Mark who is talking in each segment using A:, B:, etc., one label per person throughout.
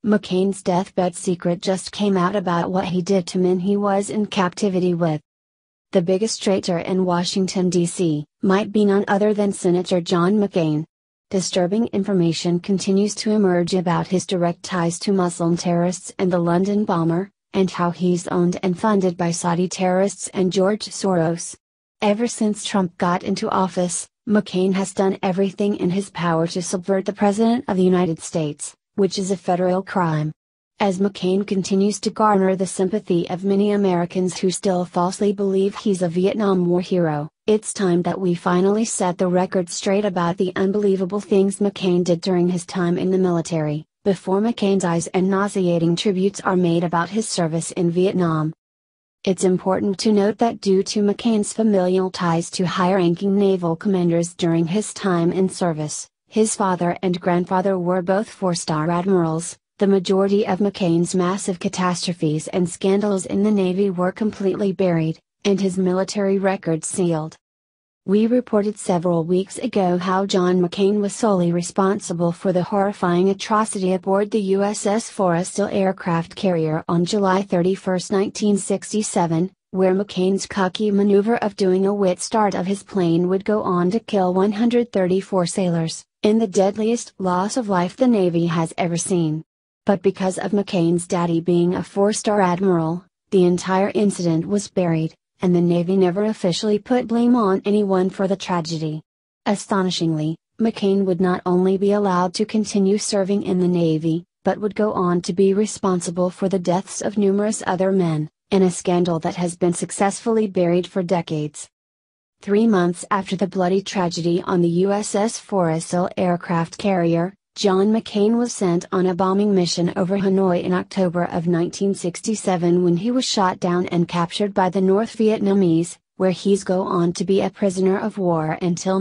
A: McCain's deathbed secret just came out about what he did to men he was in captivity with. The biggest traitor in Washington, D.C., might be none other than Senator John McCain. Disturbing information continues to emerge about his direct ties to Muslim terrorists and the London bomber, and how he's owned and funded by Saudi terrorists and George Soros. Ever since Trump got into office, McCain has done everything in his power to subvert the President of the United States, which is a federal crime. As McCain continues to garner the sympathy of many Americans who still falsely believe he's a Vietnam War hero, it's time that we finally set the record straight about the unbelievable things McCain did during his time in the military, before McCain's eyes and nauseating tributes are made about his service in Vietnam. It's important to note that due to McCain's familial ties to high-ranking naval commanders during his time in service, his father and grandfather were both four-star admirals. The majority of McCain's massive catastrophes and scandals in the Navy were completely buried, and his military record sealed. We reported several weeks ago how John McCain was solely responsible for the horrifying atrocity aboard the USS Forrestal aircraft carrier on July 31, 1967, where McCain's cocky maneuver of doing a wit start of his plane would go on to kill 134 sailors, in the deadliest loss of life the Navy has ever seen. But because of McCain's daddy being a four-star admiral, the entire incident was buried, and the Navy never officially put blame on anyone for the tragedy. Astonishingly, McCain would not only be allowed to continue serving in the Navy, but would go on to be responsible for the deaths of numerous other men, in a scandal that has been successfully buried for decades. 3 months after the bloody tragedy on the USS Forrestal aircraft carrier, John McCain was sent on a bombing mission over Hanoi in October of 1967 when he was shot down and captured by the North Vietnamese, where he's go on to be a prisoner of war until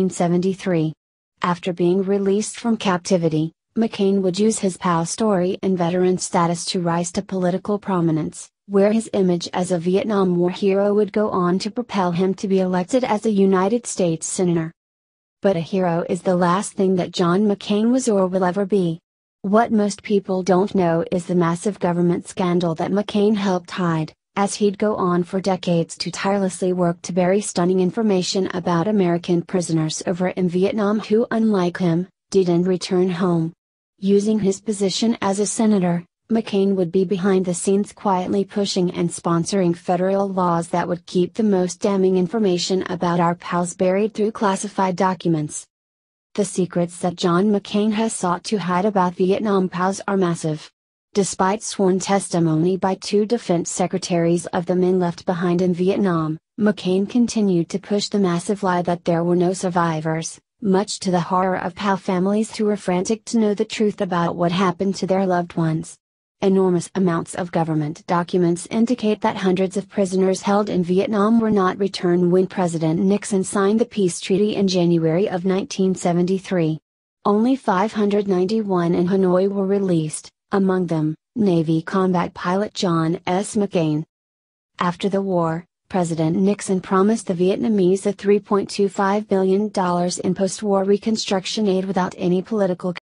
A: 1973. After being released from captivity, McCain would use his POW story and veteran status to rise to political prominence, where his image as a Vietnam War hero would go on to propel him to be elected as a United States Senator. But a hero is the last thing that John McCain was or will ever be. What most people don't know is the massive government scandal that McCain helped hide, as he'd go on for decades to tirelessly work to bury stunning information about American prisoners over in Vietnam who, unlike him, didn't return home. Using his position as a senator, McCain would be behind the scenes quietly pushing and sponsoring federal laws that would keep the most damning information about our pals buried through classified documents. The secrets that John McCain has sought to hide about Vietnam pals are massive. Despite sworn testimony by 2 defense secretaries of the men left behind in Vietnam, McCain continued to push the massive lie that there were no survivors, much to the horror of PAL families who were frantic to know the truth about what happened to their loved ones. Enormous amounts of government documents indicate that hundreds of prisoners held in Vietnam were not returned when President Nixon signed the peace treaty in January of 1973. Only 591 in Hanoi were released, among them, Navy combat pilot John S. McCain. After the war, President Nixon promised the Vietnamese a $3.25 billion in post-war reconstruction aid without any political